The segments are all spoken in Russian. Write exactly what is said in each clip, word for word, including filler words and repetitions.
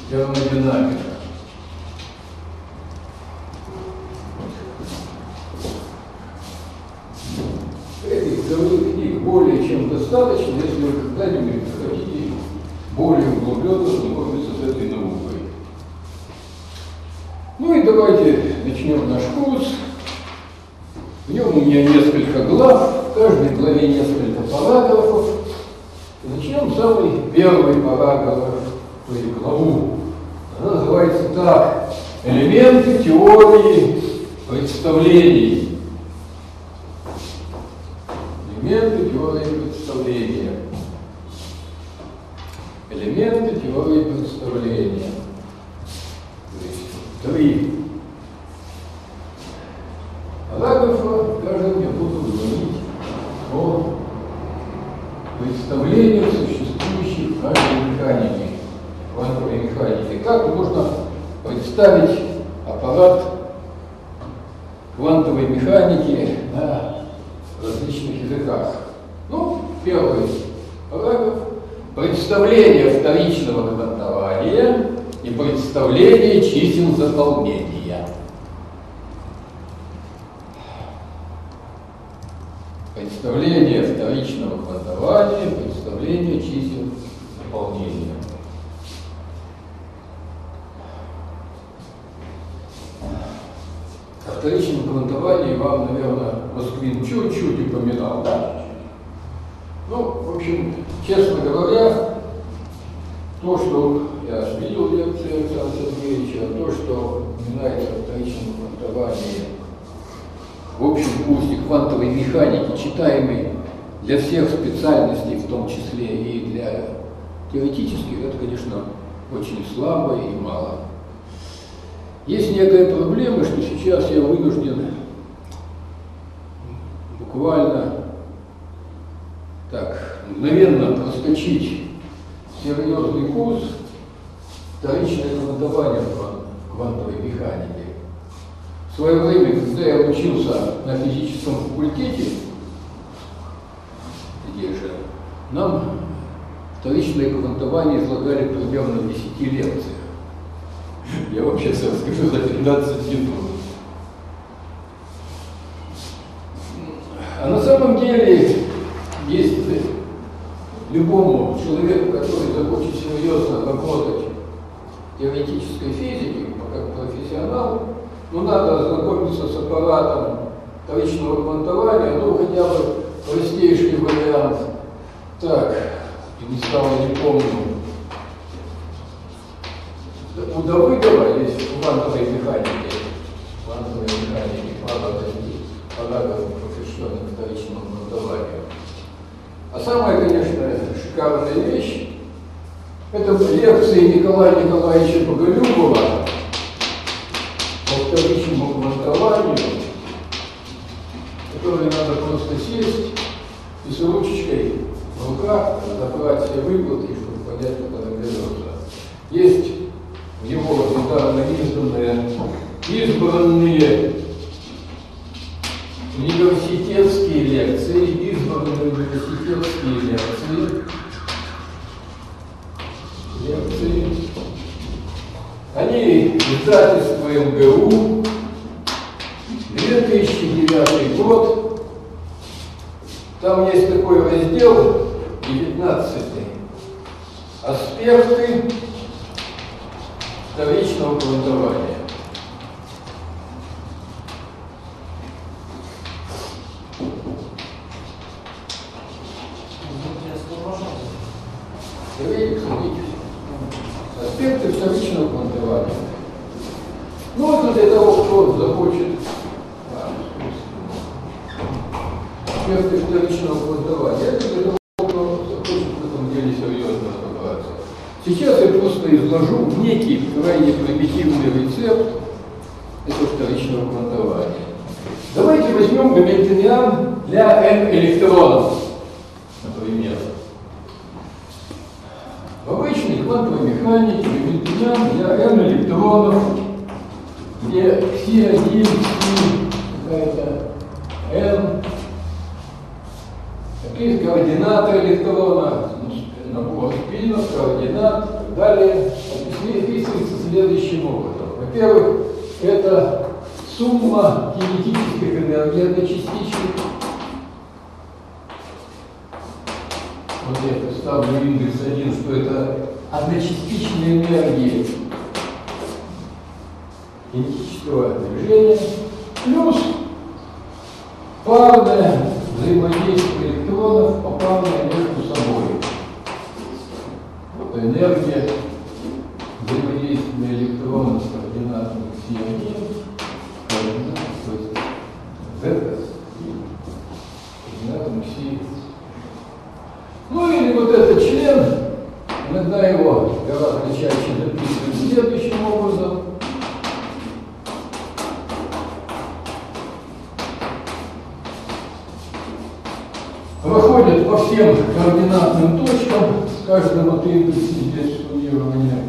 термодинамика. Этих целых книг более чем достаточно, если вы когда-нибудь хотите более углубленно знакомиться с этой наукой. Ну и давайте начнем наш курс. В нем у меня несколько глав, в каждой главе несколько параграфов. Начнем с самый первый параграф, то есть главу. Она называется так: «Элементы теории представлений». Элементы теории представления. Элементы теории представления. То есть три параграфа, в каждом я буду говорить о представлениях, существующих в каждой механике, квантовой механике. Как можно представить аппарат квантовой механики на различных языках? Ну, первый параграф. Представление вторичного квантования и представление чисел заполнения. Представление вторичного квантования, представление чисел заполнения. О вторичном квантовании вам, наверное, Москвин чуть-чуть упоминал, да? Ну, в общем, честно говоря, то, что я видел в лекции Александра Сергеевича, то, что упоминается о вторичном квантовании в общем курсе квантовой механики, читаемый для всех специальностей, в том числе и для теоретических, это, конечно, очень слабо и мало. Есть некая проблема, что сейчас я вынужден буквально так мгновенно проскочить серьезный курс вторичное квантование в квантовой механике. В свое время, когда я учился на физическом факультете, где же, нам вторичное квантование излагали примерно в десяти лекциях. Я вам сейчас расскажу за пятнадцать минут. А на самом деле есть любому человеку, который захочет серьезно работать в теоретической физике, как профессионал, ну, надо ознакомиться с аппаратом вторичного квантования, ну, хотя бы простейший вариант. Так, не стало, не помню. У Давыдова есть в квантовой механике, в квантовой механике параграф, посвященный вторичному квантованию. А самая, конечно, шикарная вещь – это лекции Николая Николаевича Боголюбова по вторичному квантованию, которые надо просто сесть и с ручечкой в руках разобрать все выкладки, чтобы понять, куда он берется. Есть в его недавно изданные, избранные университетские лекции, избранные университетские лекции, лекции. Они издательство эм гэ у, две тысячи девятый год. Там есть такой раздел, девятнадцатый, аспекты вторичного квантования. Садитесь. Аспекты вторичного квантования. Ну, это для того, кто захочет. Аспекты вторичного квантования. Это для того, кто захочет в этом деле серьезно разобраться. Сейчас я просто изложу некий крайне примитивный рецепт этого вторичного квантования. Давайте возьмем гамильтониан для n электронов, например. В обычной квантовой механике гамильтониан для n электронов, где си один, си какая-то n, какие координаты электрона, набор спинов, координат и так далее, описывается следующим образом. Во-первых, это сумма кинетических энергий одночастичных. Вот я ставлю индекс один, что это одночастичные энергии кинетического движения, плюс парное взаимодействие электронов, попарное между собой. Вот энергия взаимодействия электронов с координатами си один, то есть z и координатами си. Ну или вот этот член, иногда его гораздо чаще записывают следующим образом. Проходит по всем координатным точкам, с каждым от индекса здесь суммирование.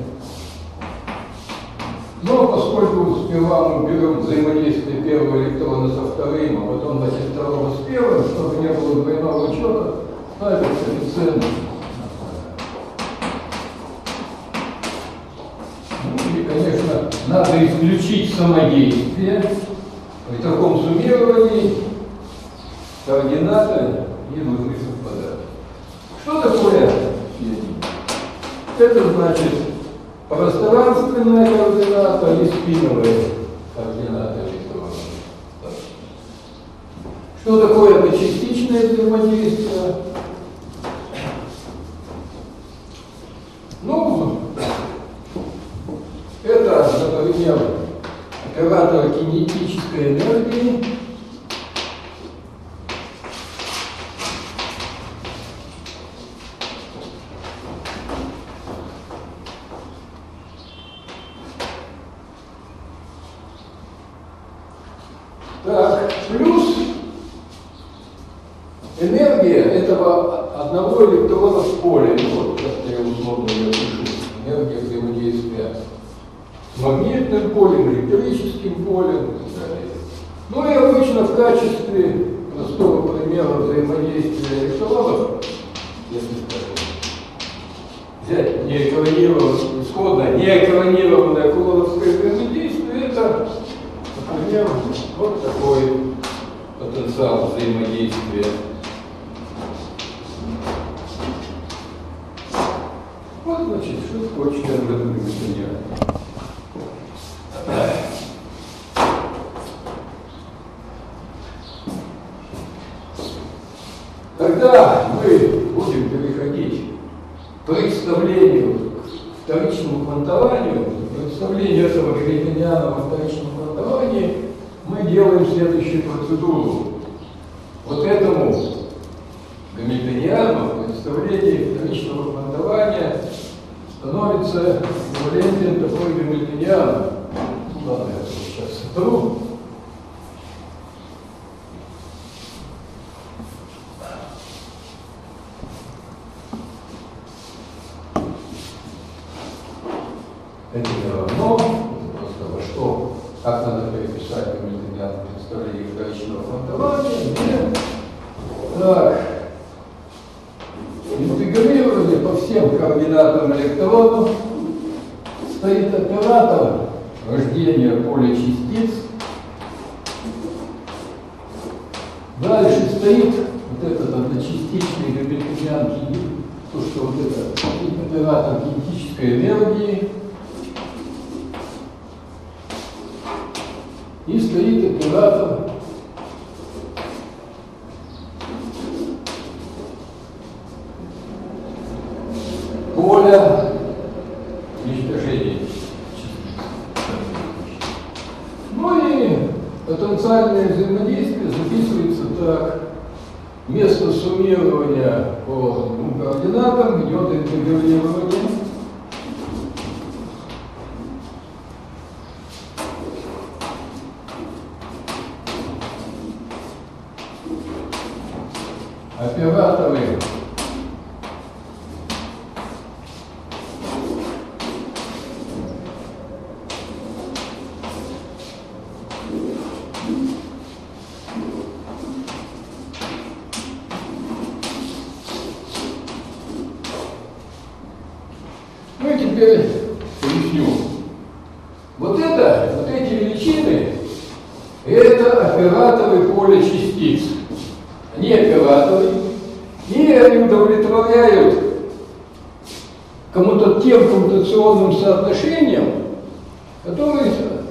Но поскольку сперва мы берем взаимодействие первого электрона со вторым, а потом значит второго с первым, чтобы не было двойного учета, ставим коэффициент. Ну и, конечно, надо исключить самодействие. При таком суммировании координаты не должны совпадать. Что такое единица? Это значит пространственная координата и спиновая координата электрона. Что такое одночастичное взаимодействие? Ну, это, например, оператор кинетической энергии. Так, плюс энергия этого одного электрона в поле. Ну, вот, как я условно ее пишу. Энергия взаимодействия с магнитным полем, электрическим полем и так далее. Ну и обычно в качестве простого примера взаимодействия электронов, если взять неэкранированное, исходно неэкранированное кулоновское взаимодействие, это, например, вот такой потенциал взаимодействия. Вот, значит, что такое член Гамильтониана. Когда мы будем переходить к представлению, к вторичному квантованию, к представлению этого гамильтонианова вторичного квантования, мы делаем следующую процедуру. Вот этому гамильтониану представление вторичного квантования становится эквивалентен такой гамильтониан. Ну ладно, я сейчас сотру. Это не равно, просто во что, как надо переписать гамильтониан представление вторичного квантования. Нет. Так. Интегрирование по всем координатам электронов стоит оператор рождения поля частиц. Дальше стоит вот этот одночастичный гамильтониан, то, что вот это оператор кинетической энергии. И стоит оператор поля уничтожения частиц. Ну и потенциальное взаимодействие записывается так. Вместо суммирования по двум координатам идет интегрирование. Операторы ну и теперь поясню. Вот это, вот эти величины, это операторы поля частиц. Они операторы, и они удовлетворяют кому-то тем коммутационным соотношением, которые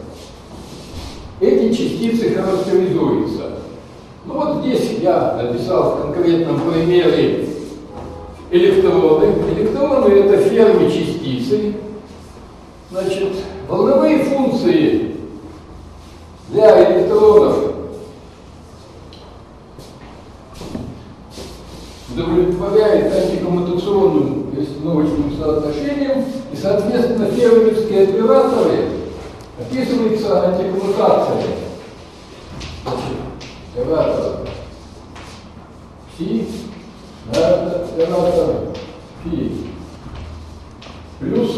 эти частицы характеризуются. Ну вот здесь я написал в конкретном примере электроны. Электроны — это ферми частицы. Значит, волновые функции для электронов удовлетворяет антикоммутационным перестановочным соотношением, и, соответственно, фермерские операторы описываются антикоммутацией. Оператор Фи, оператор Фи плюс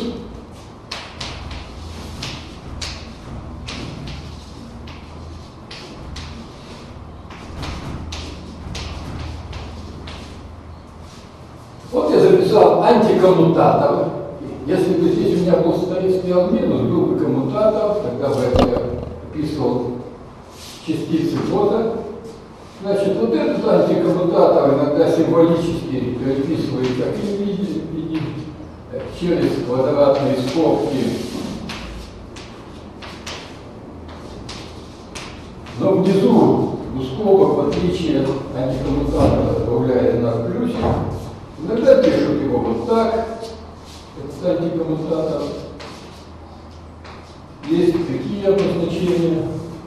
вот я записал антикоммутатор. Если бы здесь у меня был стоял минус, был бы коммутатор, тогда бы я описывал частицы кода. Значит, вот этот антикоммутатор иногда символически переписывает в таком виде, виде, через квадратные скобки. Но внизу у скобок, в отличие от антикоммутатора, добавляет на плюсик. Иногда пишут его вот так. Это антикоммутатор. Есть такие обозначения.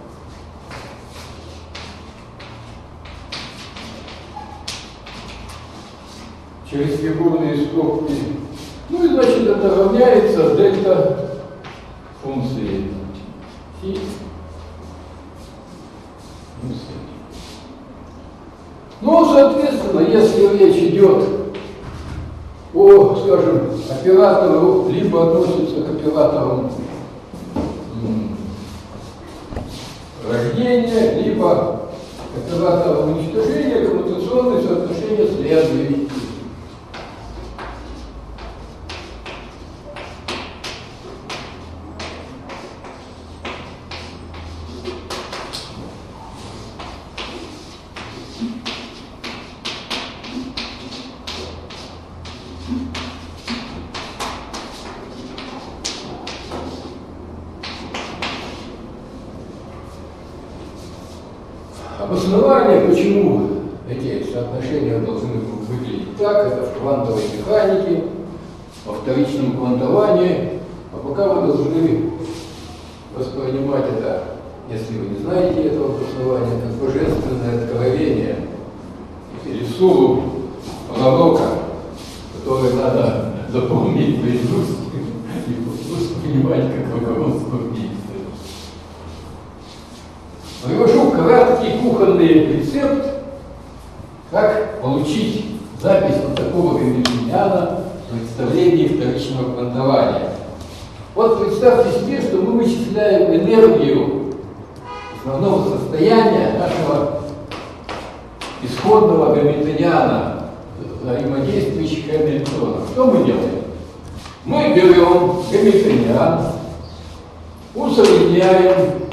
Через фигурные скобки. Ну и значит это равняется дельта функции фи. Ну, соответственно, если речь идет о, скажем, оператору, либо относится к операторам рождения, либо к операторам уничтожения, коммутационные соотношения следуют. Обоснование, почему эти соотношения должны выглядеть так, это в квантовой механике, во вторичном квантовании, а пока вы должны воспринимать это, если вы не знаете этого обоснования, как божественное откровение или суру пророка, которое надо запомнить наизусть и воспринимать как руководство к действию. Привожу краткий кухонный рецепт, как получить запись вот такого гамильтониана в представлении вторичного квантования. Вот представьте себе, что мы вычисляем энергию основного состояния нашего исходного гамильтониана, взаимодействующих электронов. Что мы делаем? Мы берем гамильтониан, усредняем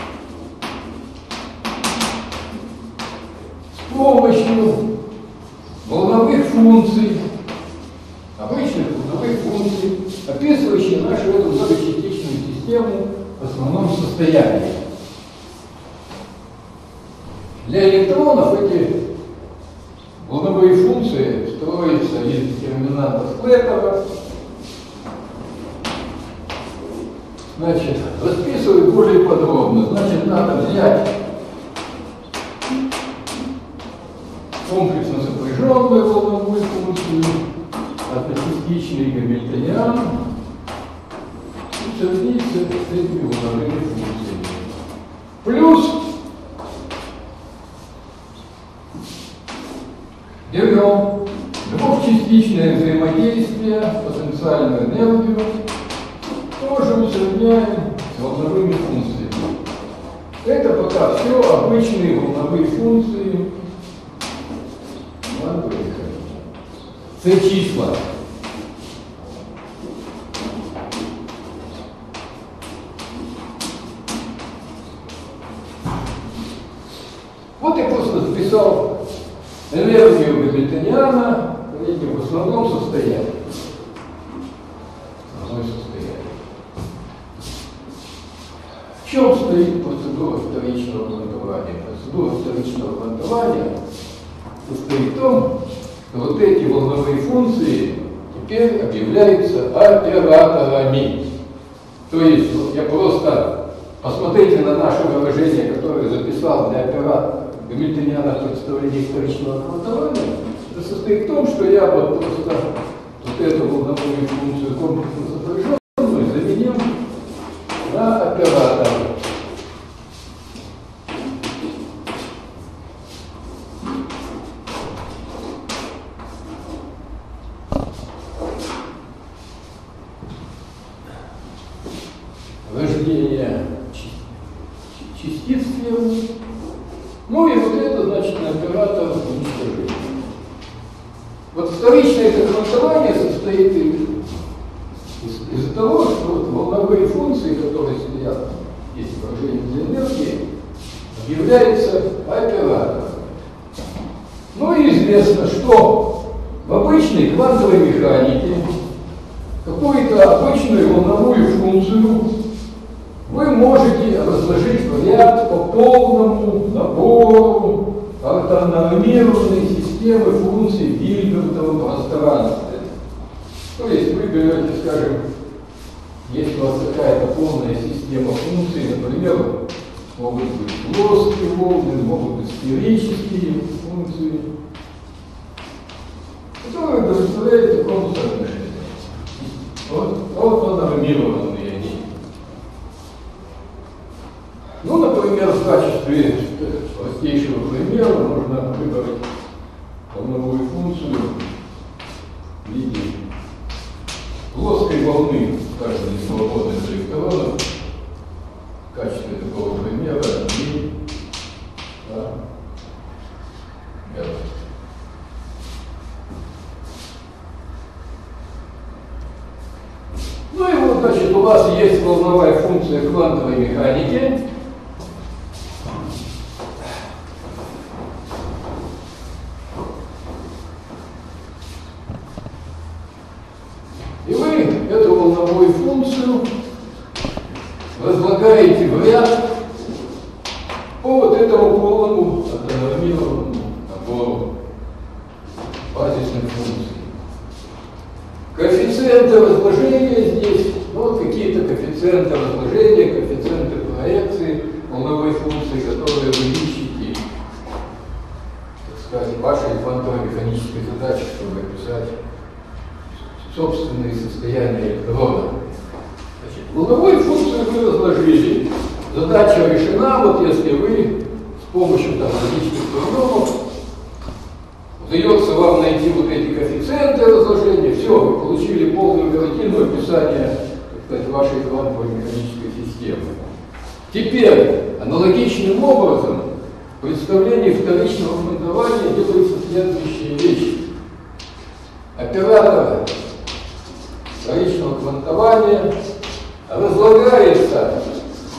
с помощью волновых функций, обычных волновых функций, описывающих нашу эту многочастичную систему в основном состоянии. Для электронов эти волновые функции строятся из детерминантов Клетова. Значит, расписываю более подробно. Значит, надо взять комплексно сопряженную волновую функцию, одночастичный гамильтониан, и соединить с этими волновыми функциями. Плюс берем двухчастичное взаимодействие, потенциальную энергию, тоже усредняем с волновыми функциями. Это пока все обычные волновые функции. С числа. записал энергию Гамильтониана в основном состоянии. Основное состояние. В чем стоит процедура вторичного квантования? Процедура вторичного квантования состоит в том, что вот эти волновые функции теперь объявляются операторами. То есть, вот я просто, посмотрите на наше выражение, которое я записал для оператора Гамильтониана представления вторичного квантования. Это состоит в том, что я вот просто вот эту волновую функцию комплексно сопряженную заменил на оператор. Рождение частиц сферы. Ну и вот это, значит, на оператор уничтожения. Вот вторичное это квантование состоит из, из того, что вот волновые функции, которые стоят здесь выражение для энергии, объявляются оператором. Ну и известно, что в обычной квантовой механике какую-то обычную волновую функцию вы можете разложить в ряд по полному набору ортонормированной системы функций в Гильбертовом пространстве. То есть вы берете, скажем, если у вас какая-то полная система функций, например, могут быть плоские волны, могут быть сферические функции, которые удовлетворяют такому соотношению. Вот ортонормированные они. Ну, например, в качестве простейшего примера можно выбрать волновую функцию в виде плоской волны, скажем, несвободных электронов. В качестве такого примера и, да, это. Ну и вот, значит, у вас есть волновая функция квантовой механики. И вы эту волновую функцию разлагаете в ряд по вот этому полному ортонормированному набору базисных функций. Коэффициенты разложения здесь, ну, вот какие-то коэффициенты разложения, коэффициенты проекции волновой функции, которые вы ищете, так сказать, вашей квантово-механической задачи, чтобы описать собственные состояния электрона. Значит, волновую функцию вы разложили. Задача решена, вот если вы с помощью там различных программов удается вам найти вот эти коэффициенты разложения, все, вы получили полную картину описания, так сказать, вашей квантовой механической системы. Теперь аналогичным образом в представлении вторичного квантования делаются следующие вещи. Оператор вторичного квантования разлагается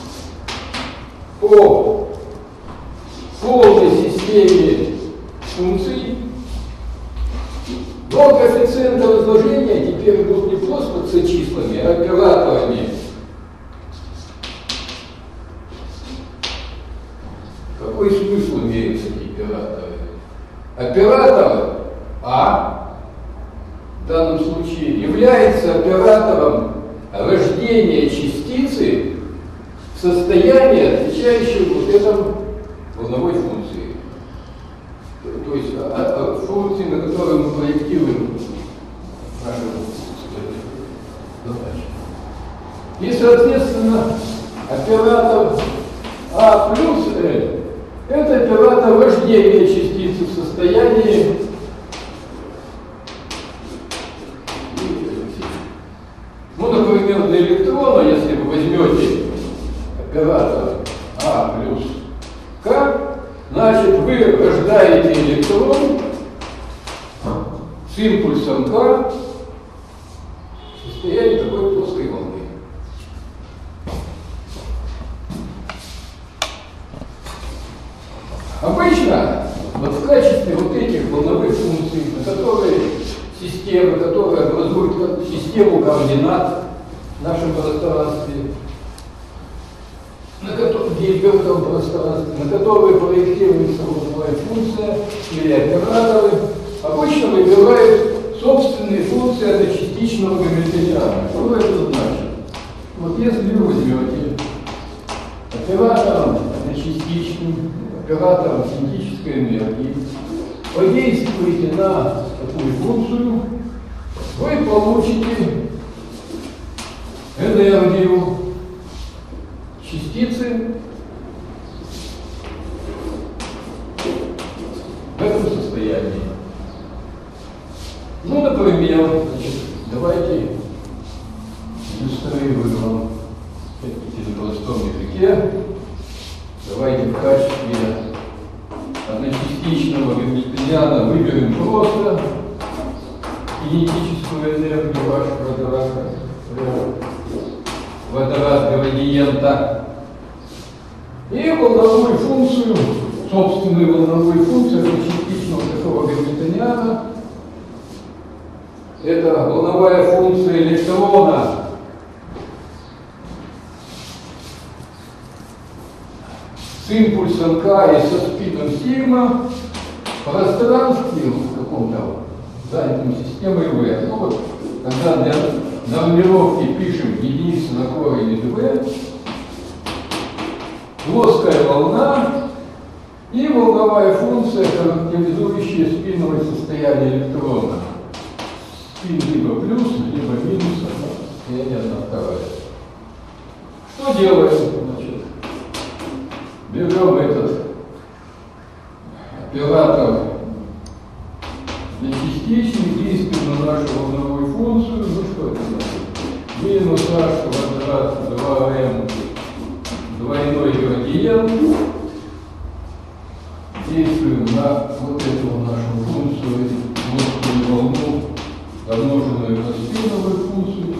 по полной системе функций, но коэффициенты разложения теперь будут не просто с числами, а операторами. Какой смысл имеют эти операторы? Оператор А в данном случае является оператором рождения частицы в состоянии, отвечающего вот этому волновой функции. То есть а, а, функции, на которые мы проектируем нашу задачу. И, соответственно, оператор А плюс L – это оператор рождения частицы в состоянии ну, например, для электрона, если вы возьмете оператор А плюс К, значит, вы рождаете электрон с импульсом К в состоянии такой плоской волны. Обычно вот качестве вот этих волновых функций, на которые системы, которые образуют систему координат в нашем пространстве, на котором, в этом пространстве, на которые проектируется волновая функция или операторы, обычно выбирают собственные функции одночастичного гамильтониана. Что это значит? Вот если вы возьмете оператором одночастичным, оператором кинетической энергии, подействуете на такую функцию, вы получите энергию частицы в этом состоянии. Ну, например, значит, давайте иллюстрирую вам на простом языке. Давайте в качестве одночастичного гамильтониана выберем просто кинетическую энергию вашего водорода, водород градиента, и волновую функцию, собственную волновую функцию одночастичного такого гамильтониана. Это волновая функция электрона с импульсом k и со спином сигма в пространстве в каком-то занятом системой V. Ну вот, когда для нормировки пишем единицы на корень из V, плоская волна и волновая функция, характеризующая спиновое состояние электрона. Спин либо плюс, либо минус, состояние одна вторая. Что делаем? Значит, берем этот оператор одночастичный, действуем на нашу волновую функцию. Ну что это значит? Минус h квадрат два эм двойной градиент. Действуем на вот эту нашу функцию, плоскую волну, помноженную на спиновую функцию.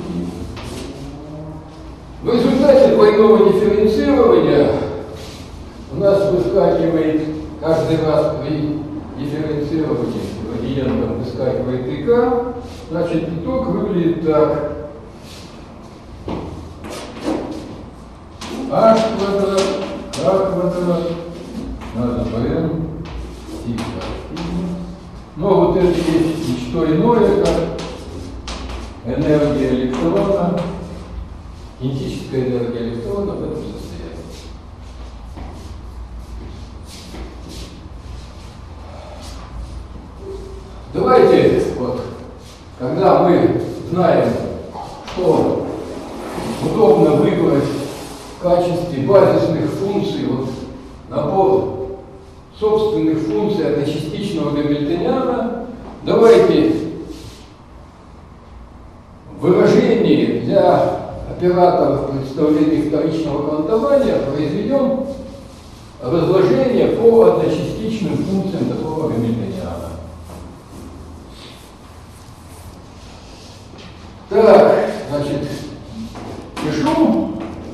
В результате двойного дифференцирования у нас выскакивает каждый раз при дифференцировании градиентом выскакивает и k. Значит, итог выглядит так. h квадрат, k квадрат, назовем сигма. Но вот это есть ничто иное, как энергия электрона, кинетическая энергия электрона в этом состоянии. Давайте, вот, когда мы знаем, что удобно выбрать в качестве базисных функций вот, набор собственных функций одночастичного гамильтониана, давайте выражение для операторов представления вторичного квантования произведем разложение по одночастичным функциям такого гамильтониана. Так, значит, пишу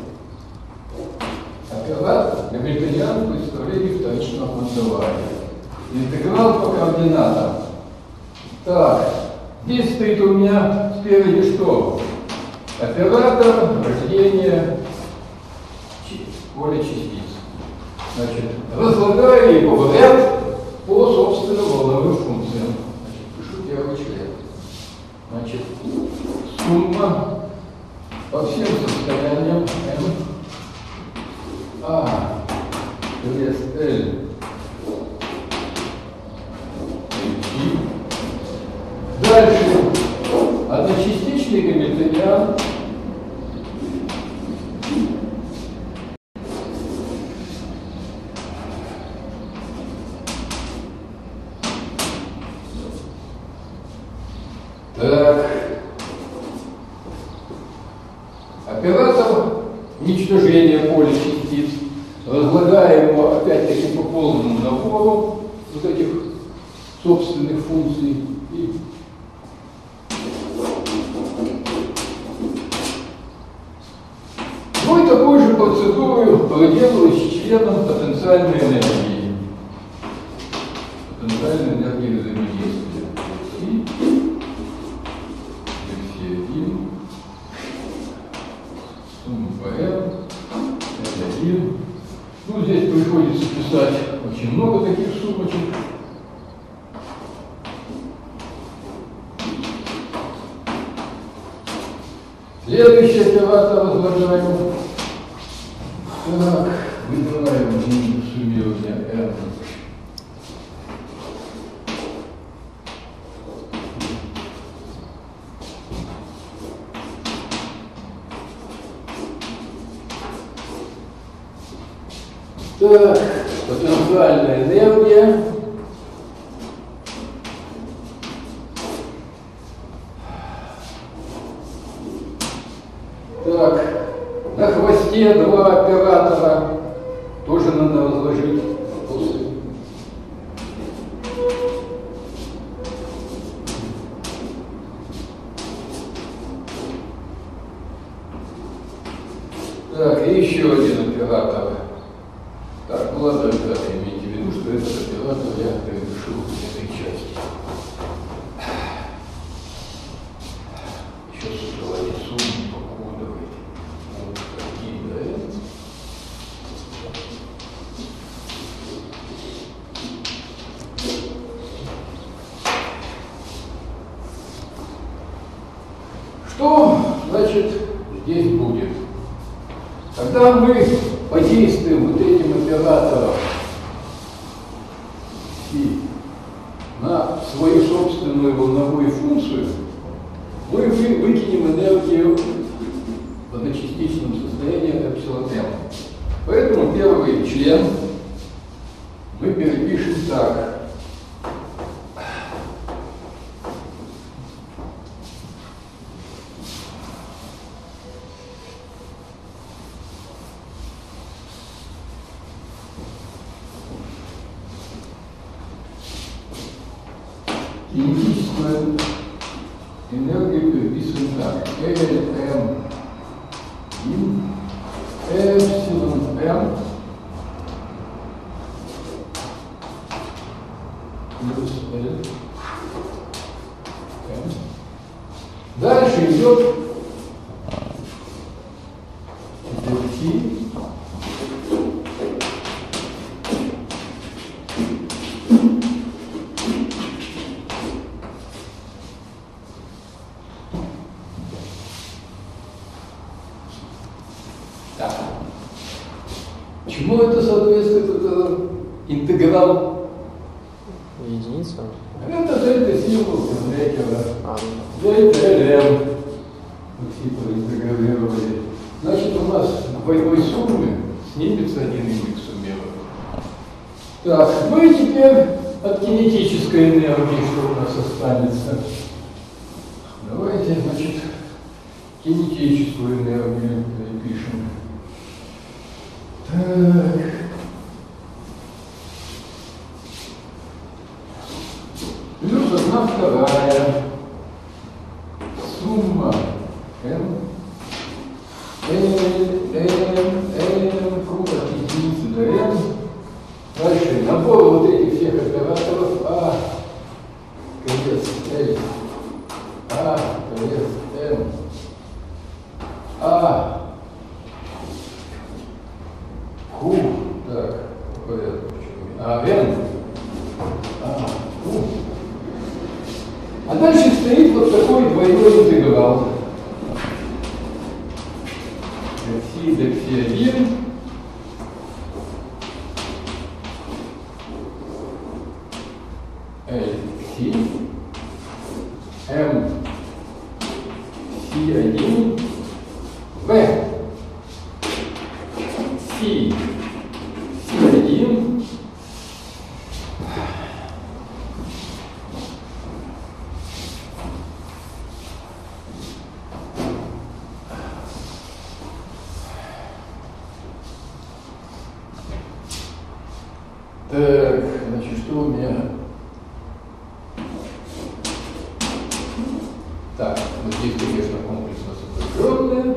оператор гамильтониан представления вторичного квантования. Интеграл по координатам. Так, здесь стоит у меня спереди что? Оператор рождения поля частиц. Значит, разлагаю его в ряд по собственным волновым функциям. Значит, пишу первый член. Значит, сумма по всем состояниям m а крест L и дальше одночастичный гамильтониан так оператор уничтожения поля частиц, разлагаем его опять-таки по полному набору вот этих собственных функций. И ну и такую же процедуру проделаю с членом потенциальной энергии. фундаментальной энергии взаимодействия. И все один, сумма ПМ, L один. Ну, здесь приходится писать очень много таких суммочек. Следующий оператор возлагаем. Так, выбираем суммирование n. Так, потенциальная энергия. Так, на хвосте два оператора тоже надо разложить после. Так, и еще один оператор. Так, ну ладно, ребята, имейте в виду, что этот оператор я решил в этой части. Еще создавали сумму покодовой. Вот такие, да? Что, значит, здесь будет? Когда мы подействуем вот этим оператором и на свою собственную волновую функцию, мы выкинем энергию в одночастичном состоянии эпсилон m. Поэтому первый член мы перепишем так. Кинетическую энергию переписываем так. Lm in эпсилон m плюс L m. Дальше идет dt. Чему это соответствует, это интеграл? Единица? Это дельта символ Грекера. А, Дельта Lm. Вот типа интегрировали. Значит, у нас двойной суммы снимется один х суммирован. Так, ну и теперь от кинетической энергии, что у нас останется. Давайте, значит, кинетическую энергию перепишем. Так. Плюс одна вторая сумма m n n n круг от единицы до n. Дальше набор вот этих всех операторов а конец l а конец m а Q, так, по порядку, а, N, а, Q. А дальше стоит вот такой двойной интеграл. Xi до Xi один. L, Xi, M, Xi один, V. Си, Си один, так, значит, что у меня? Так, вот здесь, конечно, комплексно сопряженное.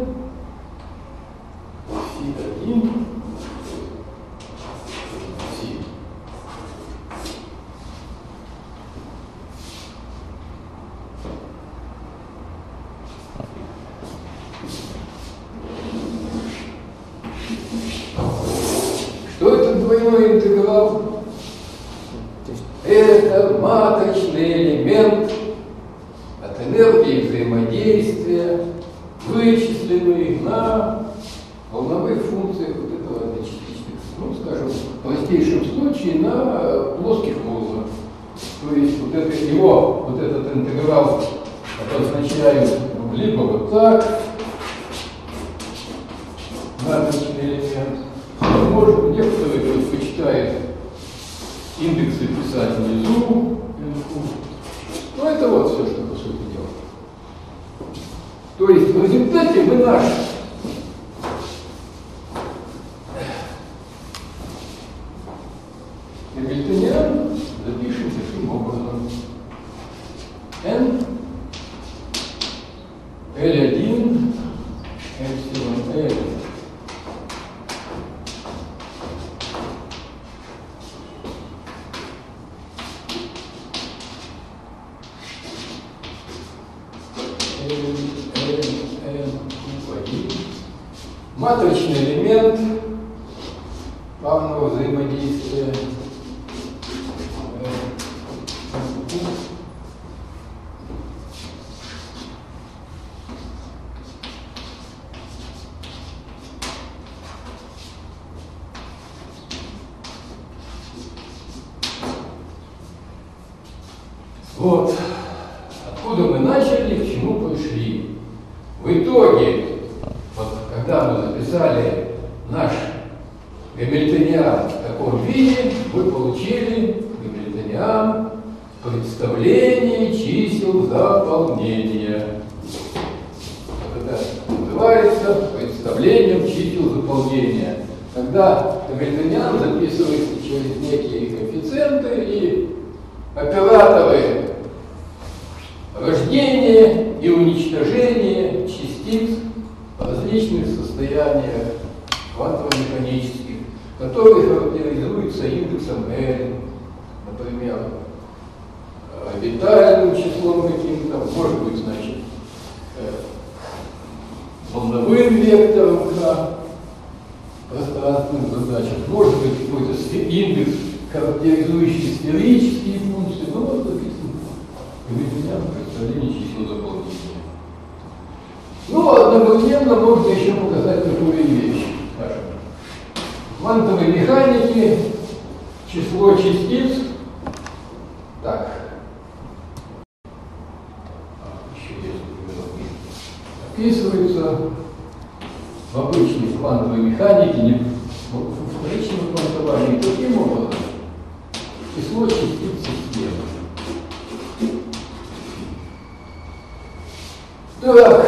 Си один. двойной интеграл – это матричный элемент от энергии взаимодействия, вычисленный на волновых функциях вот этого одночастичных. Ну, скажем, в простейшем случае на плоских волнах. То есть вот это его, вот этот интеграл обозначаем либо вот так, матричный элемент. Может, некоторые предпочитают индексы писать внизу. Ну, это вот все, что по сути дела. То есть в результате мы наш гамильтониан запишем таким образом. N, L один, эпсилон L. Матричный элемент парного взаимодействия. Вот откуда мы начали, к чему пришли. В итоге, вот, когда мы записали наш гамильтониан в таком виде, мы получили гамильтониан представление чисел заполнения. Вот это называется представлением чисел заполнения. Когда гамильтониан записывается через некие коэффициенты и операторы рождения и уничтожения частиц в различных состояниях квантово-механических, которые характеризуются индексом L, например, орбитальным числом каким-то, может быть, значит, волновым вектором на пространственных задачах, может быть, какой-то индекс, характеризующий сферические функции, ну вот написано гамильтониан представление чисел заполнения. Ну, одновременно можно еще показать такую вещь. Скажем, в квантовой механике число частиц, так, еще есть, описывается в обычной квантовой механике, не, в вторичном квантовании таким образом. Число частиц системы. Так,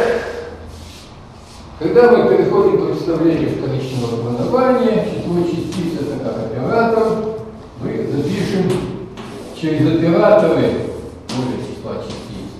когда мы переходим к представлению вторичного квантования, число частиц это как оператор, мы запишем через операторы поле числа частиц.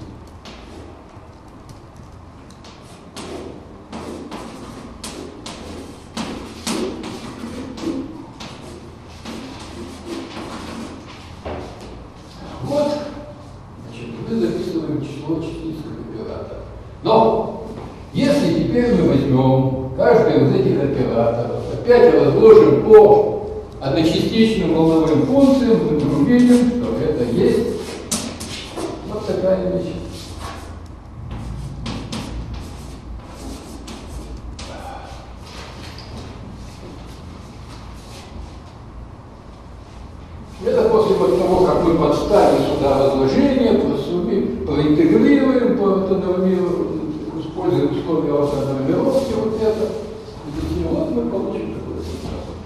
Вот, значит, мы записываем число частиц как оператор. Но если теперь мы возьмем каждый из этих операторов, опять разложим по одночастичным волновым функциям, мы увидим, что это есть вот такая вещь. Это после вот того, как мы подставим сюда разложение, проинтегрируем, по-автономируем, используем условия автономировки, вот это, и вот мы получим такое состав.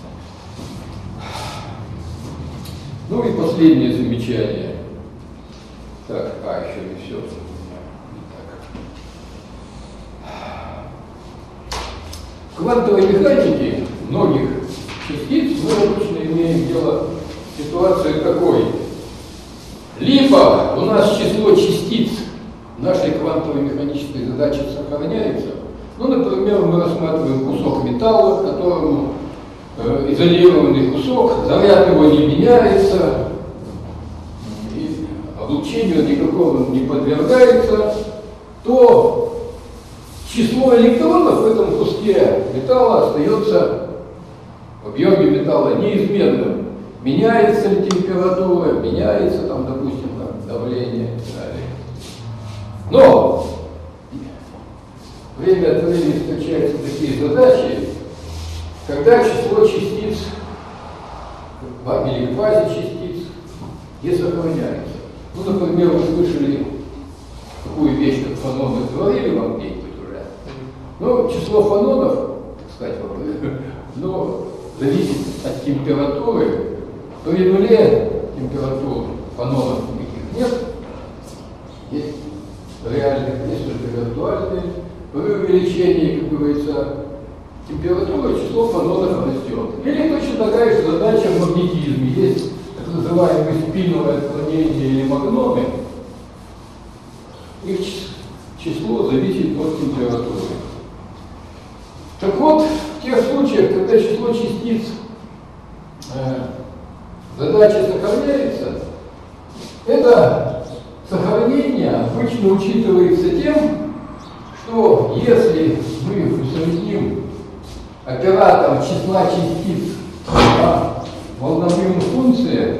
Ну и последнее замечание. Так, а, еще не все. В квантовой механике многих частиц мы обычно имеем дело с ситуацией такой. Либо у нас число частиц нашей квантовой механической задачи сохраняется. Ну, например, мы рассматриваем кусок металла, которому э, изолированный кусок, заряд его не меняется, и облучению никакого не подвергается, то число электронов в этом куске металла остается в объеме металла неизменным. Меняется ли температура, меняется там, допустим, там, давление и так далее. Но время от времени встречаются такие задачи, когда число частиц или квазичастиц не сохраняется. Ну, например, вы слышали такую вещь, как фононы, говорили вам где-нибудь уже. Ну, число фононов, кстати, но зависит от температуры. При нуле температуры фононов никаких нет. Есть реальных, есть только виртуальные. При увеличении, как говорится, температуры, число фононов растет. Или точно такая же задача в магнетизме. Есть так называемые спиновые отклонения или магноны. Их число зависит от температуры. Так вот, в тех случаях, когда число частиц э, задачи сохраняется, это сохранение обычно учитывается тем, что если мы усредним оператор числа частиц по волновым функциям,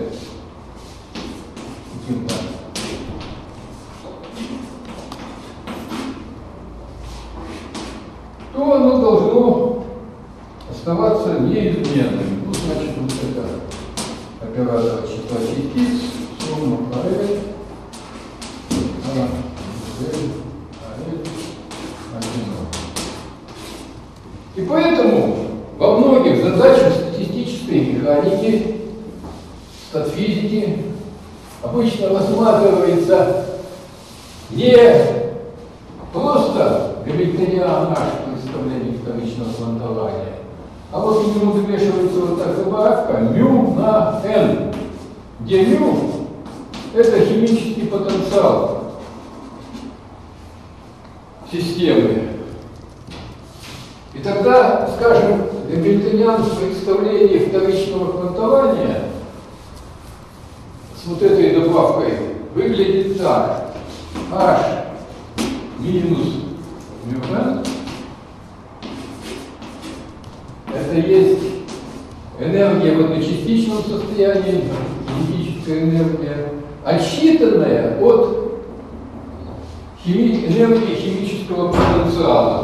то оно должно оставаться неизменным. Ну, значит, вот это оператор числа частиц, сумма А L, А, L, А L, один. И поэтому во многих задачах статистической механики, статфизики обычно рассматривается не просто гамильтониан наш представление вторичного квантования, а вот к нему замешивается вот так добавка μ на n, где μ это химический потенциал системы. И тогда, скажем, гамильтониан в представлении вторичного квантования с вот этой добавкой выглядит так: h минус μn это есть энергия в одночастичном состоянии, кинетическая энергия, отсчитанная от хими... энергии химического потенциала.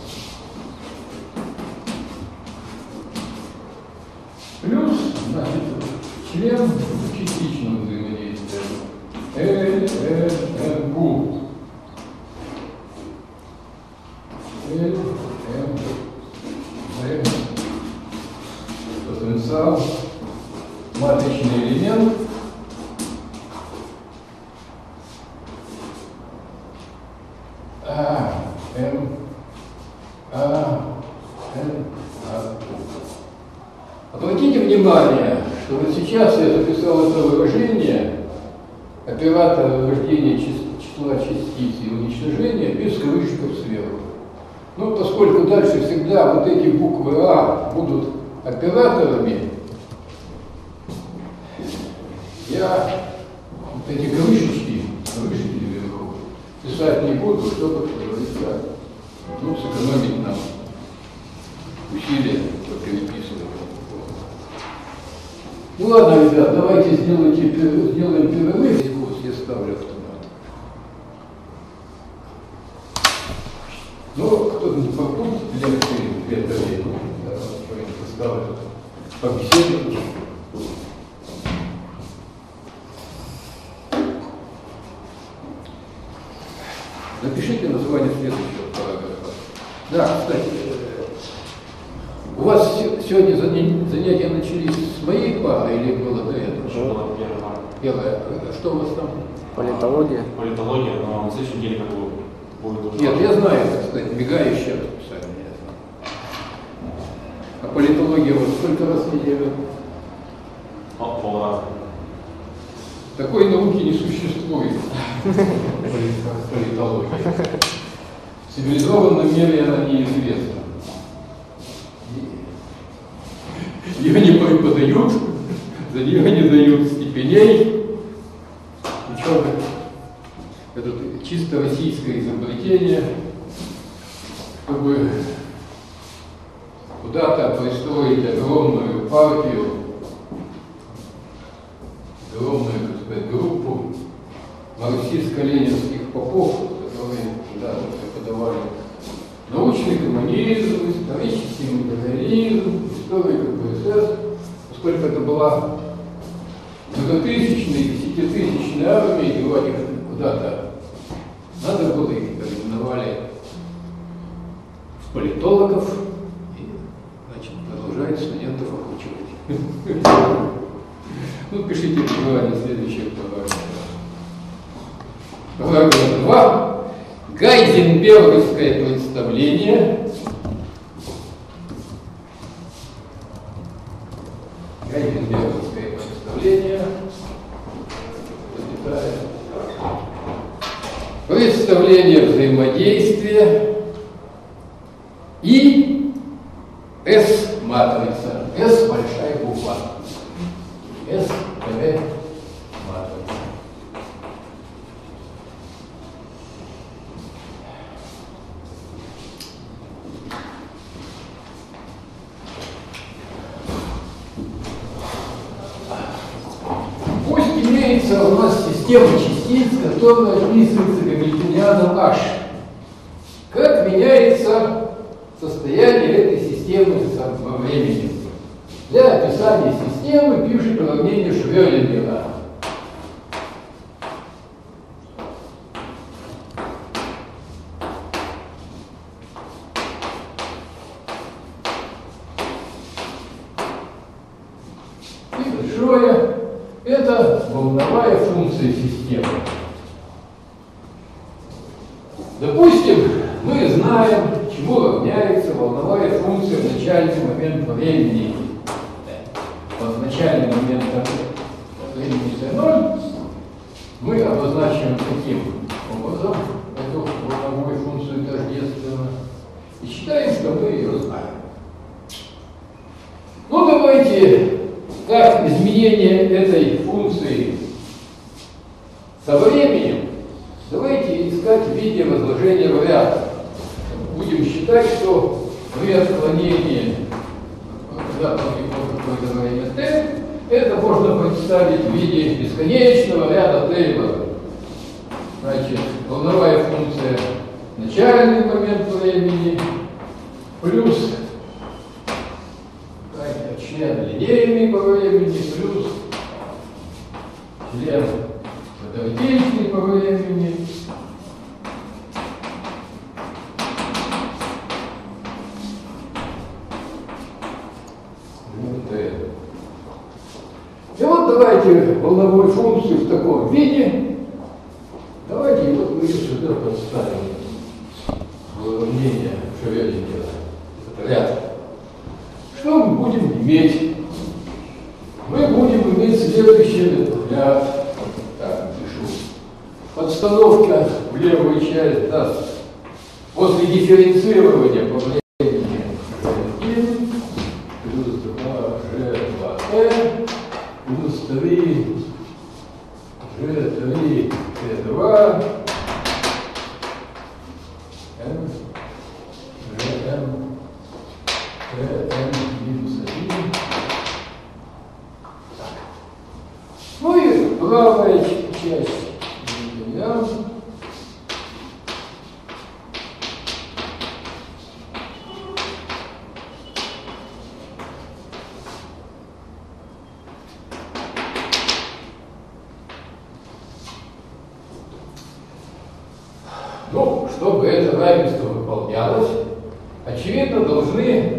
Плюс, значит, член частичного взаимодействия L, L, N, Q. L, N, N, потенциал, матричный элемент. А, М, А, Н, А. Обратите внимание, что вот сейчас я записал это выражение оператора вывождения числа частиц и уничтожения без крышков сверху. Ну, поскольку дальше всегда вот эти буквы А будут операторами, я вот эти крышечки, крышечки вверху писать не буду, чтобы, как говорится, ну, сэкономить нам усилия по переписыванию. Ну ладно, ребят, давайте сделайте, сделаем перерыв. Я ставлю автомат. Ну, кто-то не попутит лекции где-то время. Да, что-нибудь поставлю. Побеседуем. Запишите название следующего параграфа. Да, кстати, у вас сегодня занятия начались с моей пары или было до этого? Было первое. Первое. Что у вас там? Политология. Политология, но на следующей неделе как бы будет уже. Нет, я знаю, так сказать, мигающее расписание. А политология вот сколько раз в неделю? Полраза. Такой науки не существует. Политология. В цивилизованном мире она неизвестна. Ее не преподают, за нее не дают степеней. Ученых. Это чисто российское изобретение, чтобы куда-то построить огромную партию, огромную, так сказать, группу марксистско-ленинских попов, которые когда-то преподавали научный коммунизм, исторический материализм, историю КПСС, поскольку это была многотысячная и десятитысячная армия, девать их куда-то надо было, их переименовали в политологов и, значит, продолжают студентов обучивать. Ну, пишите пожелания следующих параграфов. Параграф два. Гайзенберговское представление. Гайзенберговское представление. Представление взаимодействия и S-матрица. S большая буква. S матрица. Пусть имеется у нас система частиц, которая описывается гамильтонианом H. Как меняется состояние этой системы во времени? Для описания системы пишет уравнение Шрёдингера. И большое – это волновая функция системы. Допустим, мы знаем, чему равняется волновая функция в начальный момент времени. В начальный момент времени Т ноль мы обозначим таким образом эту волновую функцию тождественно и считаем, что мы ее знаем. Ну, давайте, как изменение этой функции со временем, давайте искать в виде разложения вариантов. Будем считать, что при отклонении Т, это можно представить в виде бесконечного ряда Тейлора. Значит, волновая функция начальный момент времени плюс член линейный по времени плюс член подавительный по времени. И вот давайте волновую функцию в таком виде, давайте вот мы ее сюда подставим в уравнение Шрёдингера, этот ряд. Что мы будем иметь? Мы будем иметь следующий ряд. Так, пишу. Подстановка в левую часть даст после дифференцирования по времени один плюс два G два T плюс три G три T два N G M T N минус один. Ну и правая часть. Ну, чтобы это равенство выполнялось, очевидно, должны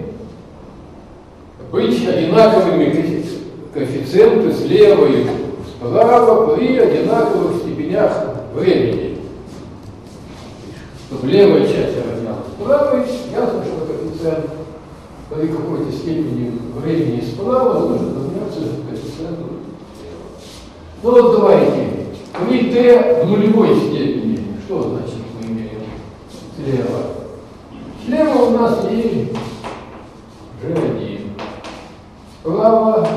быть одинаковыми коэффициенты слева и справа при одинаковых степенях времени. Чтобы левая часть равнялась правой, ясно, что коэффициент при какой-то степени времени справа должен равняться коэффициенту слева. Ну вот давайте, при t в нулевой степени, что значит мы имеем слева? Слева у нас есть G один. Справа.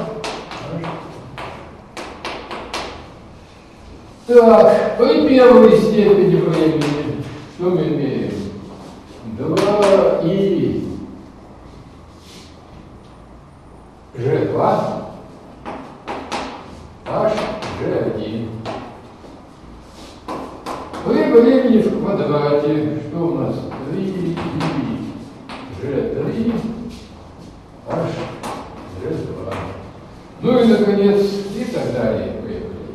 Так, при первой степени времени, что мы имеем? два и квадрате, что у нас? три и джи три, аш джи два. Ну и, наконец, и так далее. Поехали.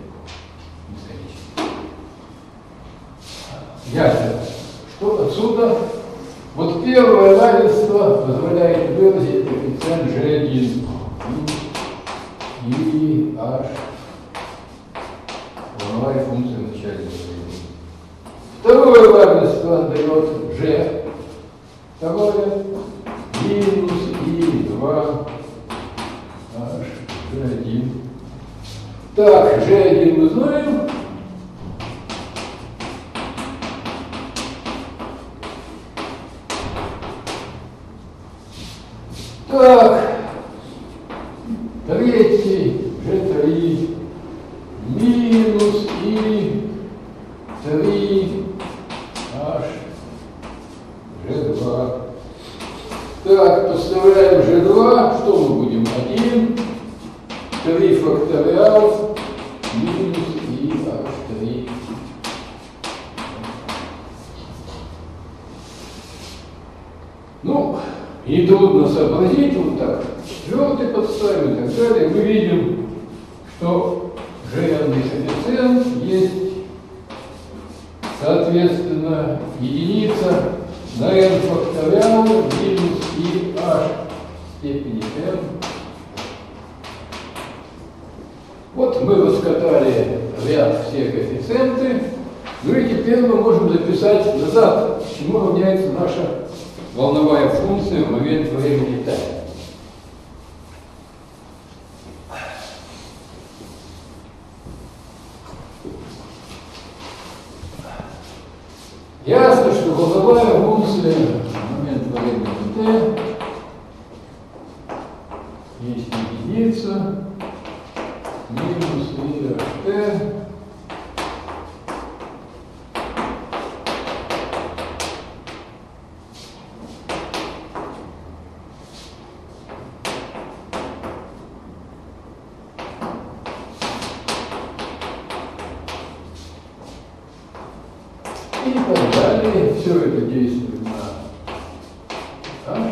Ясно. Что отсюда? Вот первое равенство позволяет выразить коэффициент джи один и h волновая функция начального времени. Второе равенство дает g. Второе минус и два h джи один. Так, джи один мы знаем. Так, третий джи три минус и три аш джи два. Так, подставляем джи два, что мы будем? один, три факториал минус и аш три. Ну, и трудно сообразить, вот так, четвертый подставим и так далее. Мы видим, что g-ный коэффициент есть, соответственно, единица на n факториал минус и h степени n. Вот мы раскатали ряд все коэффициенты. Ну и теперь мы можем записать назад, к чему равняется наша волновая функция в момент времени t. Ясно, что волновая функция в момент времени t есть единица минус и t. И так далее. Все это действует на а?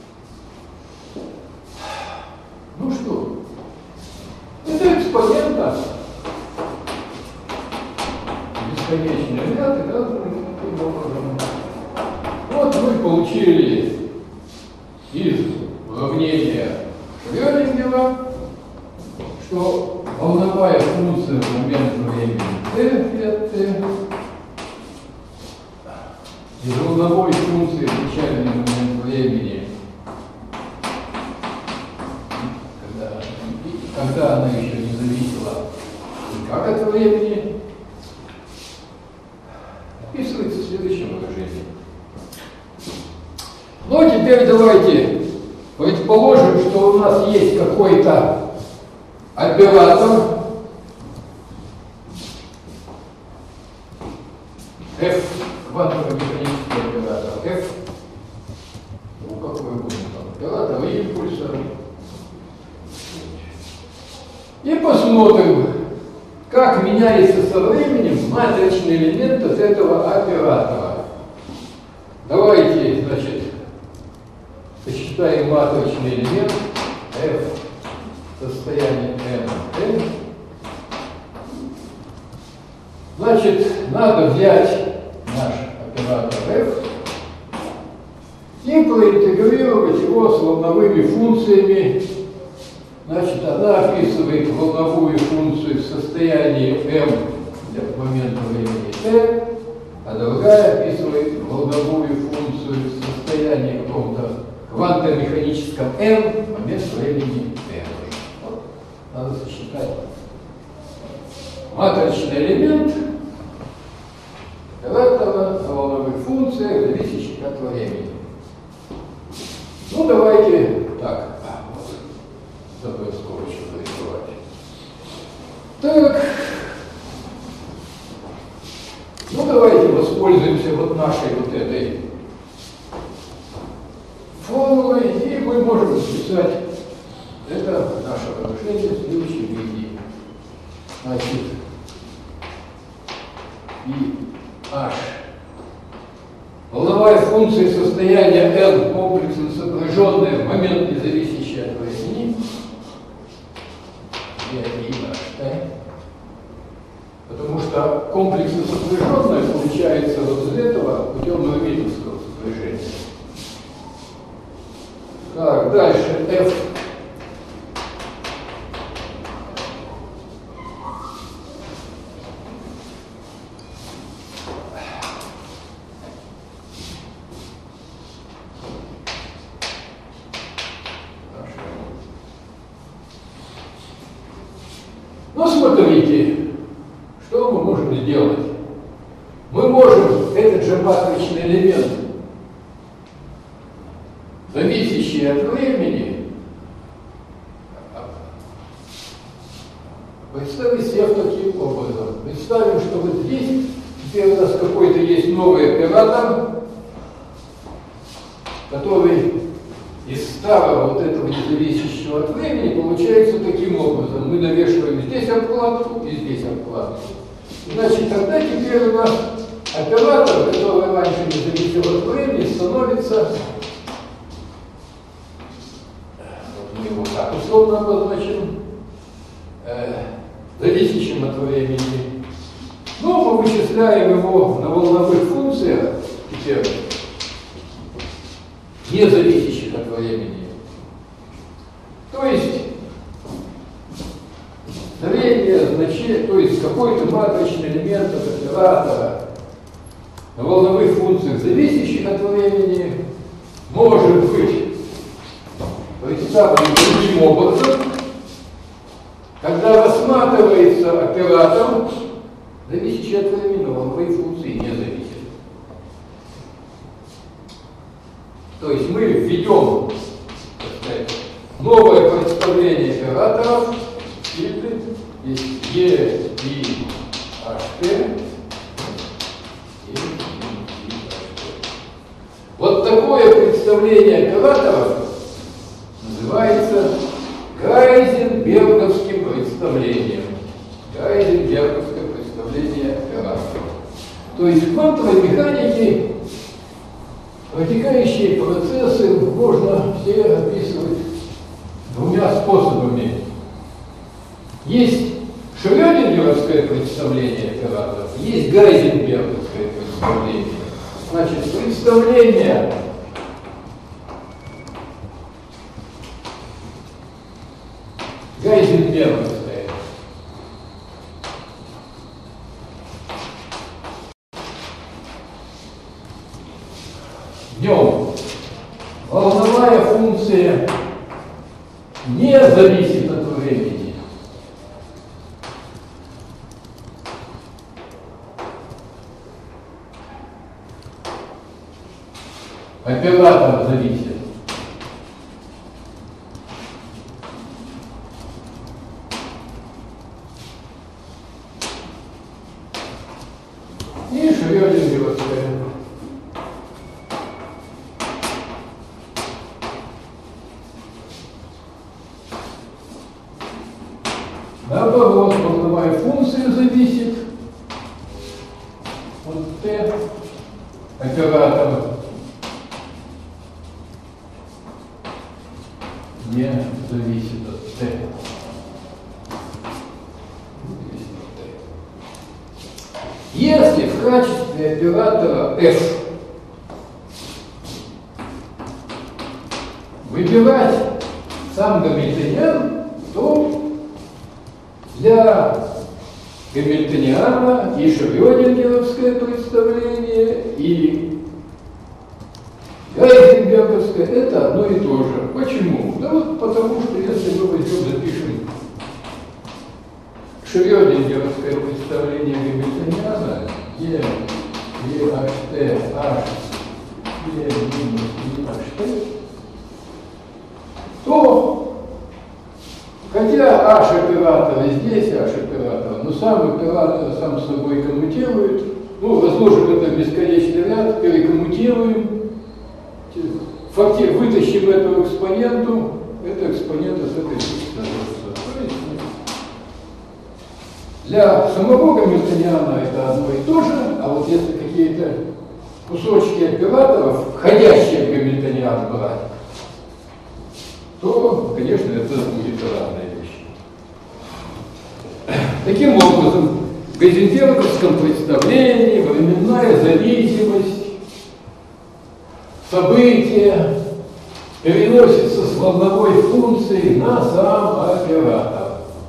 Ну что? Это экспонента. Бесконечный ряд и разные таким образом. Вот мы получили из уравнения Шрёдингера, что волновая функция в момент времени t от t из волновой функции в начальный момент времени, когда, когда она еще не зависела никак от времени, описывается в следующем выражении. Ну а теперь давайте предположим, что у нас есть какой-то оператор f, квантово-механический оператор f, ну какой будет там, оператор импульса. И посмотрим, как меняется со временем матричный элемент от этого оператора. Давайте, значит, сочетаем матричный элемент f состояние n, n. Значит, надо взять наш оператор f и проинтегрировать его с волновыми функциями. Значит, одна описывает волновую функцию в состоянии m для момента времени t, а другая описывает волновую функцию в состоянии каком-то квантомеханическом n в момент времени t. Вот. Надо сочетать матричный элемент оператора на волновых функциях, зависящих от времени. Ну, давайте так, а, вот, забыл скорочку нарисовать. Так, ну, давайте воспользуемся вот нашей вот этой формулой, и мы можем записать это наше выражение в следующем виде. Значит, и h волновая функция состояния n комплексно сопряженная в момент, не зависящий от времени, потому что комплексно сопряженная получается вот из этого путем лавитовского сопряжения. Так, дальше f. Ну, смотрите, что мы можем сделать? Мы можем этот же матричный элемент, зависящий от времени, представить себе таким образом. Представим, что вот здесь теперь у нас какой-то есть новый оператор, который из старого вот этого независящего от времени получается таким образом. Мы навешиваем здесь обкладку и здесь обкладку. Значит, тогда теперь у нас оператор, который раньше не зависел от времени, становится, вот мы его так условно обозначим, э, зависящим от времени. Но мы вычисляем его на волновых функциях теперь, не зависящих от времени. То есть среднее значение, то есть какой-то матричный элемент от оператора на волновых функциях, зависящих от времени, может быть представлен таким образом, когда рассматривается оператор, зависящий от времени, но волновые функции не зависят. То есть мы введем, так сказать, новое представление операторов, есть E и эйч ти, вот такое представление операторов называется гайзенберговским представлением. Гайзенберговское представление операторов. То есть в квантовой механике протекающие процессы можно все описывать двумя способами. Есть шрёдингеровское представление операторов, есть гайзенберговское представление. Значит, представление гайзенберговское в нем волновая функция не зависит от времени. Оператор зависит. И шрёдингеровская. Наоборот, волновая функция зависит от Т оператора. Не зависит от Т. Если в качестве оператора F выбирать сам гамильтониан, то для гамильтониана и шрёдингеровское представление, и гайзенберговское — это одно и то же. Почему? Да вот потому что если мы возьмем, запишем шрёдингеровское представление гамильтониана, E, E, H, T, H, E, минус E, H, T, то, хотя H оператор и здесь H оператор, но сам оператор сам с собой коммутирует, ну, разложим это в бесконечный ряд, перекоммутируем, фактически вытащим эту экспоненту, это экспонента с этой стороны. Для самого гамильтониана это одно и то же, а вот если какие-то кусочки операторов, входящие в гамильтониан брать, то, конечно, это будет разная вещь. Таким образом, в гейзенберговском представлении временная зависимость события переносится с волновой функции на сам оператор.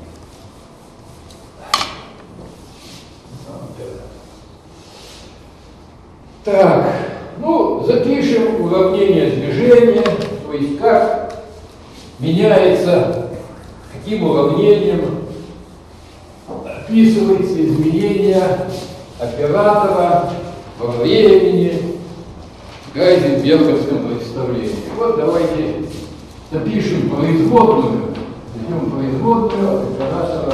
Так, ну, запишем уравнение движения, то есть как меняется, каким уравнением описывается изменение оператора во времени в гейзенберговском представлении. Вот давайте запишем производную, возьмем производную оператора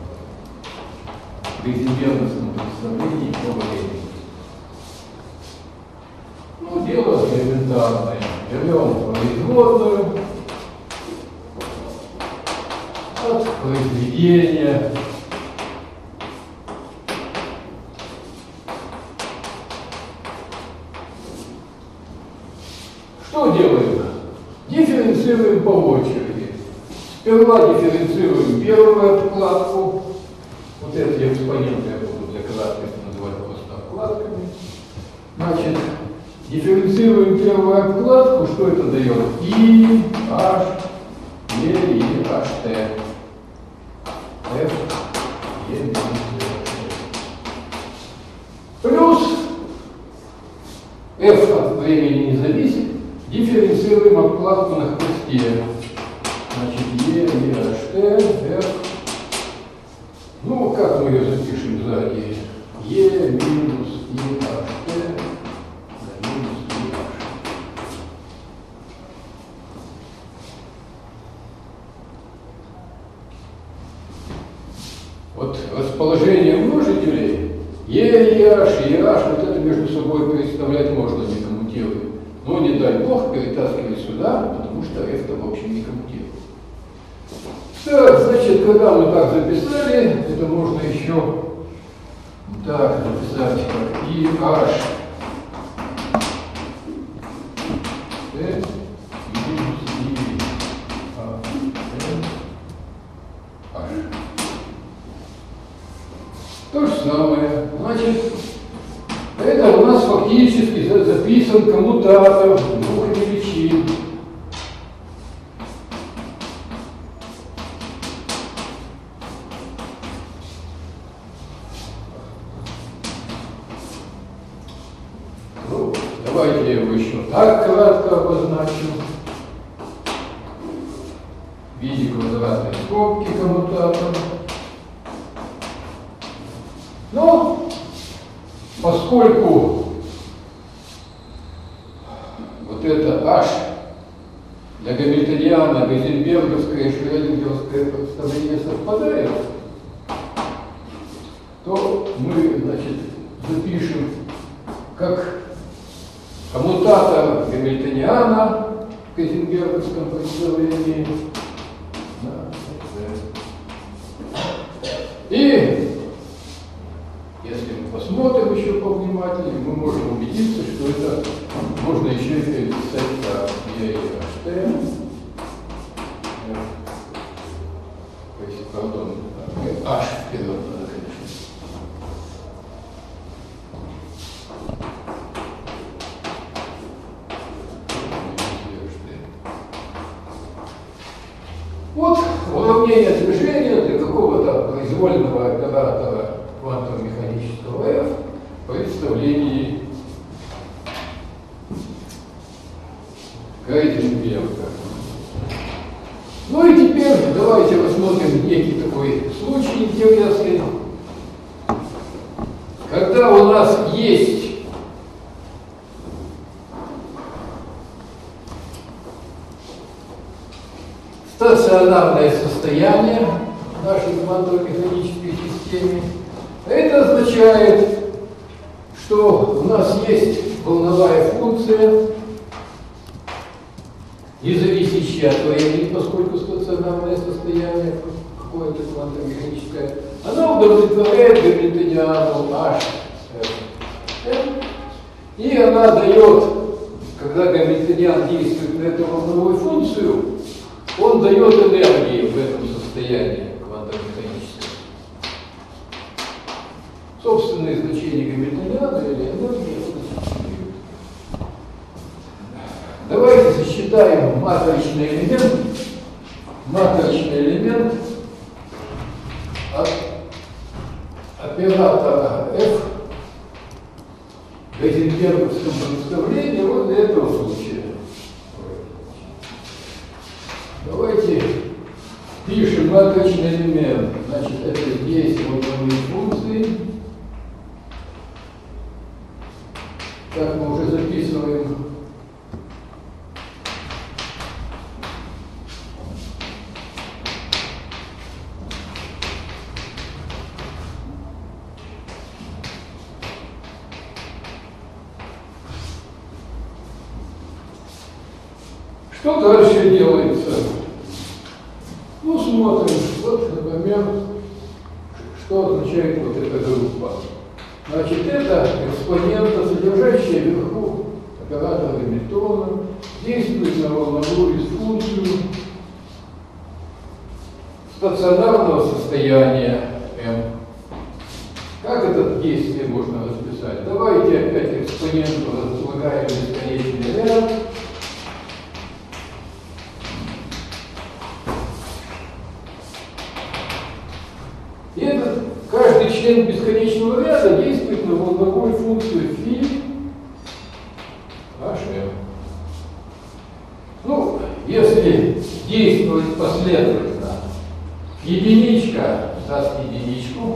в гейзенберговском представлении по времени. Ну, дело элементарное. Берем производную от произведения что делаем? Дифференцируем по очереди. Сперва дифференцируем первую обкладку. Вот эти экспоненты я буду для краткости называть просто обкладками. Значит, дифференцируем первую обкладку. Что это дает? И, H, E, и H, T. F, E, минус плюс F от времени не зависит. Дифференцируем обкладку на хвосте. Значит, E, E, H, T, F. Ну, как мы ее запишем сзади? E минус E, H, T на минус E, H. Вот расположение множителей E, E, H, E, H, вот это между собой представлять можно, не коммутируя. Но не дай бог перетаскивать сюда, потому что F-то в общем не коммутирует. Так, значит, когда мы так записали, это можно еще так написать, как и H T минус И H. То же самое. Значит, это у нас фактически записан коммутатор двух величин. Ну, давайте я его еще так кратко обозначу. В виде квадратной скобки коммутатора. Но поскольку вот это H для гамильтониана, гейзенберговское и шрёдингеровское представление совпадает, то мы, значит, запишем как коммутатор гамильтониана в гейзенберговском представлении. И если мы посмотрим еще повнимательнее, мы можем убедиться, что это можно еще и переписать как E и H T. То есть, пардон, H вперед надо, конечно. Вот уравнение движения для какого-то произвольного оператора квантово-механического F в представлении Гейзенберга. Ну и теперь давайте рассмотрим некий такой случай интересный. Когда у нас есть стационарное состояние в нашей квантово-механической системе, это означает, что у нас есть волновая функция, не зависящая от времени, поскольку стационарное состояние какое-то квантово-механическое, она удовлетворяет гамильтониану H. И она дает, когда гамильтониан действует на эту волновую функцию, он дает энергии в этом состоянии квантово-механическом. Собственные значения гамильтониана или энергии. Давайте засчитаем матричный элемент. Матричный элемент от оператора F в гейзенберговском представлении вот для этого случая. Давайте пишем матричный элемент. Значит, это здесь волновые функции. Так мы уже записываем. Что дальше делается? Ну, смотрим. Вот, например, что означает вот эта группа. Значит, это экспонента, содержащая вверху оператора Гамильтона, действует на волновую функцию стационарного состояния M. Как это действие можно расписать? Давайте опять экспоненту располагаем бесконечный ряд. И этот, каждый член бесконечного ряда действует на волновую функцию φ hm. Ну, если действовать последовательно, единичка даст единичку,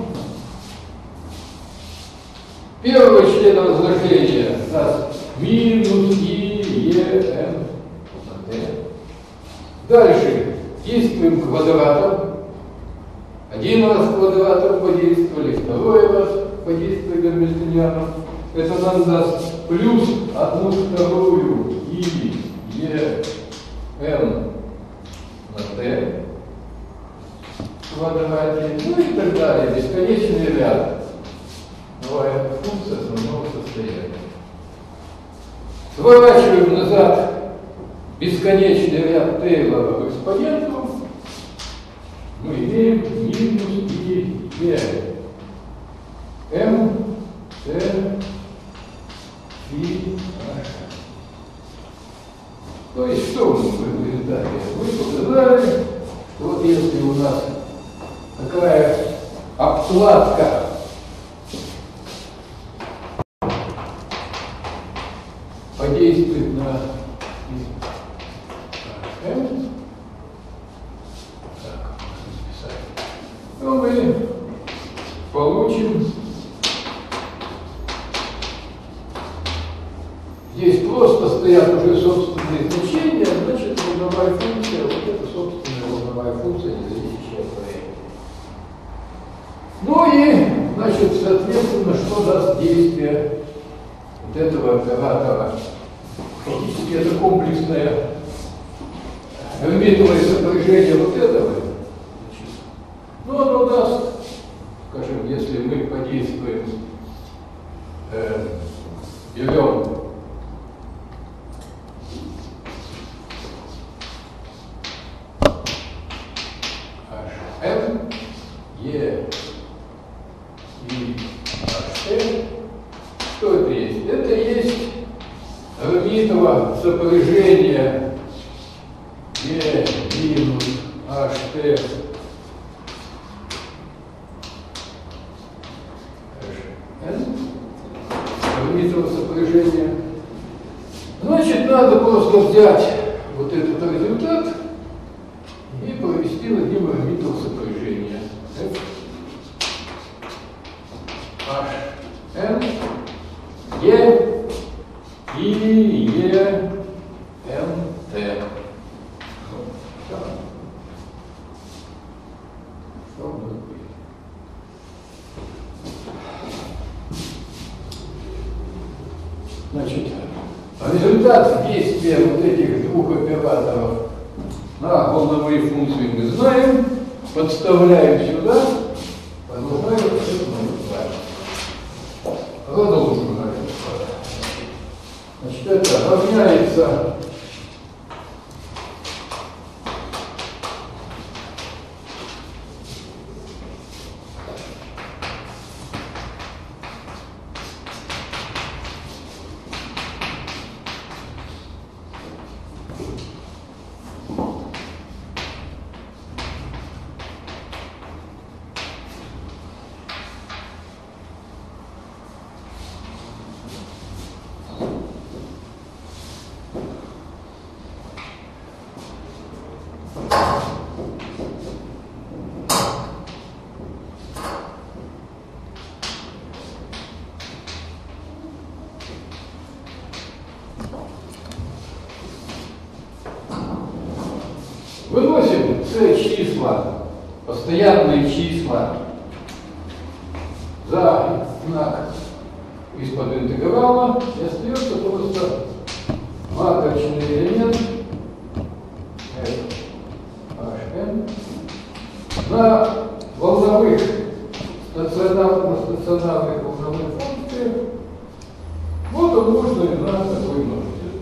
первый член разложения даст минус и е м на t. Дальше действуем квадратом. Один раз квадратом подействовали, второй раз подействовали гамильтонианом. Это нам даст плюс одну вторую и е м на t в квадрате, ну и так далее. Бесконечный ряд. Новая функция основного состояния. Сворачиваем назад бесконечный ряд Тейлора в экспоненту. Мы имеем минус и е м т и h. То есть что мы в результате? Мы показали, что вот если у нас такая обкладка подействует на m, то мы получим здесь просто стоят уже собственные значения, значит волновая функция, вот это собственная волновая функция, не зависящая от времени. Ну и, значит, соответственно, что даст действие вот этого оператора? Фактически это комплексное гермитовое сопряжение вот этого. Ну, оно даст, скажем, если мы подействуем, э, берем hm, e и ht, что это есть? Это есть гермитово сопряжение e минус ht гермитово сопряжение. Значит, надо просто взять вот этот результат и провести над ним гермитово сопряжение. F, H, N, E и E, N, T. Что может быть? Значит, результат действия вот этих двух операторов на волновые функции мы знаем, подставляем сюда, продолжаем. Продолжим. Значит, это равняется выносим c числа, постоянные числа за знак из-под интеграла, и остается просто маточный элемент Hn на волновых стационарных, стационарных волновых функциях. Вот он можно и на такой множитель.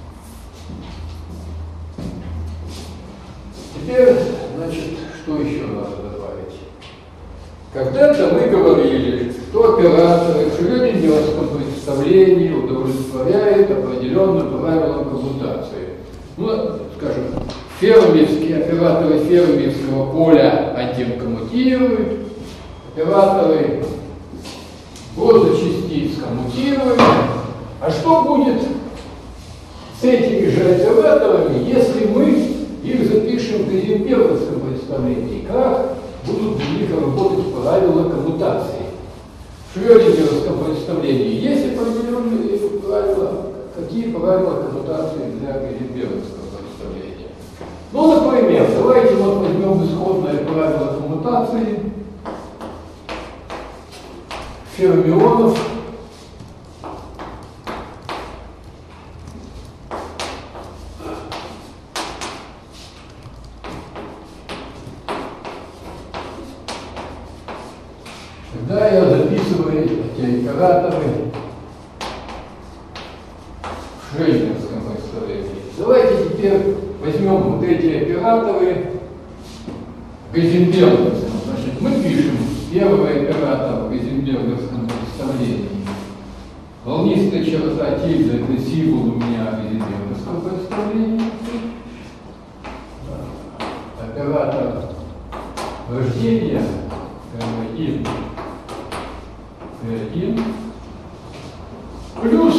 Теперь, значит, что еще надо добавить? Когда-то мы говорили, что операторы в шрёдингеровском представлении удовлетворяют определенным правилам коммутации. Ну, скажем, фермерские операторы фермерского поля один коммутируют, операторы грозочастиц коммутируют. А что будет с этими же операторами, если мы их запишем в Гейзенберговском представлении? Как будут у них работать правила коммутации? В шрёдингеровском представлении есть определенные правила. Какие правила коммутации для Гейзенберговского представления? Ну, например, давайте вот возьмем исходное правило коммутации фермионов. Когда я записываю эти операторы в шрёдингерском представлении. Давайте теперь возьмем вот эти операторы Гейзенберговском. Значит, мы пишем первый оператор в Гейзенберговском представлении. Волнистая черта тильда — это символ у меня в Гейзенберговском представлении. Оператор рождения ин один плюс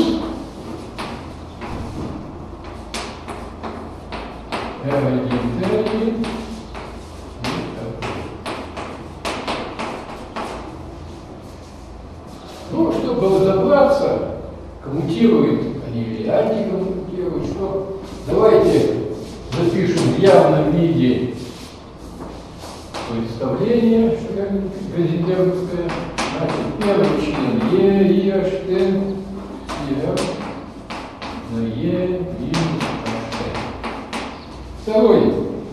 эр один тэ один. Ну, чтобы разобраться, коммутируют они или антикоммутируют, что давайте запишем в явном виде представление Гейзенберговское. Значит, первый член Е, Е, Н, Е, на Е, минус Н. Второй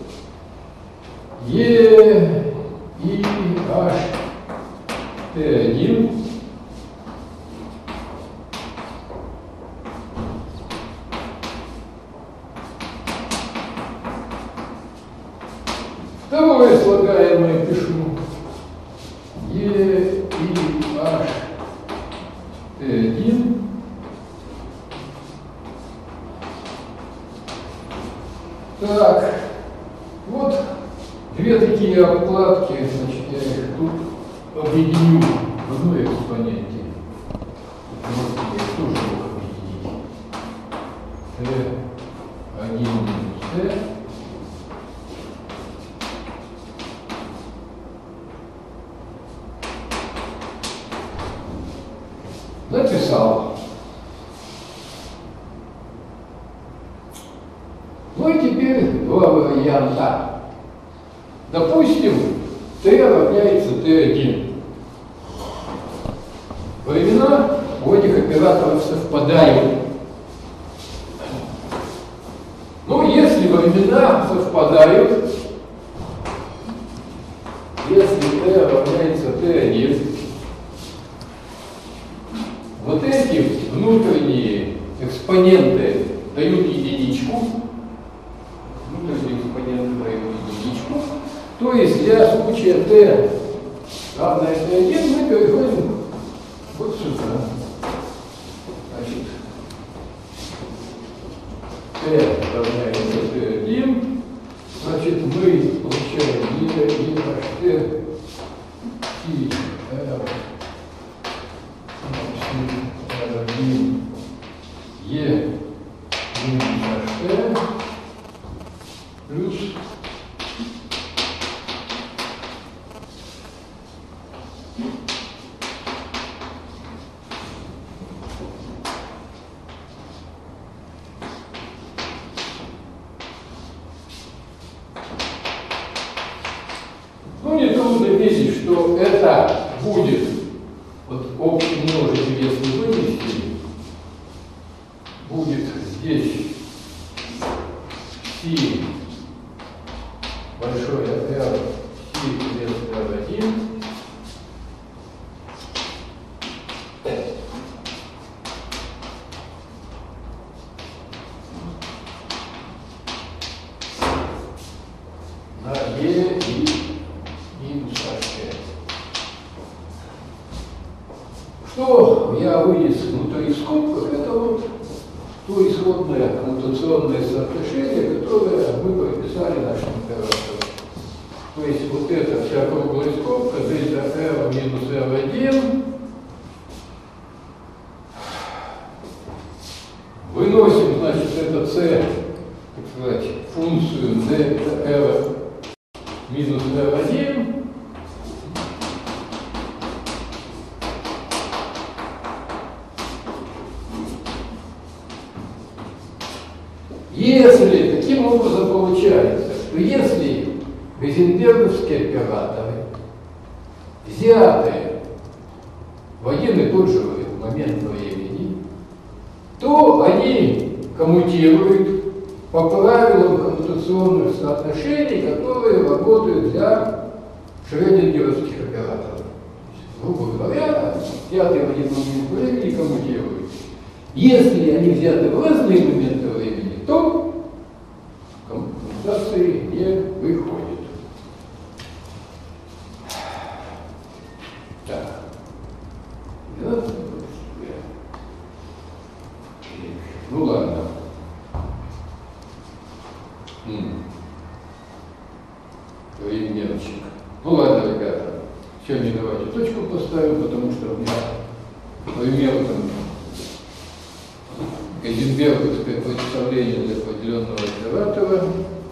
Е, И, H, Т один. Второе слагаемое пишу Е, И, H, Т один. Так, вот две такие обкладки, значит, я их тут объединю в одной экспоненте. Вот я тоже мог объединить. Т один минус Т. Написал. Ну и теперь два варианта. Допустим, Т равняется Т один. Времена у этих операторов совпадают. Ну, если времена совпадают, если Т равняется Т один, вот эти внутренние экспоненты экспоненты дают единичку, внутренние экспоненты дают единичку, то есть для случая t равное t один мы переходим вот сюда. Значит, t равняется t один, значит, мы получаем e, e наш t, и r, r один, e минус наш t, плюс ну, нетрудно видеть, что это будет вот общий множитель, если вынести, будет здесь си большое R, си крест эр один, на e и минус h. Что я вынес внутри скобок, это вот то исходное коммутационное соотношение, которое мы прописали нашим операторам. То есть вот эта вся круглая скобка, дельта r минус эр один, выносим, значит, это c, так сказать, функцию дельта r минус эр один, если таким образом получается, что если гейзенберговские операторы взяты в один и тот же момент времени, то они коммутируют по правилам коммутационных соотношений, которые работают для шрёдингеровских операторов. Грубо говоря, взятые в один момент времени коммутируют. Если они взяты в разные моменты времени, то коммутации не выходит. Так. Да? Ну ладно. Временчик. Ну ладно, ребята. Сегодня давайте точку поставим, потому что у меня, например, там Гейзенберговское представление для определенного оператора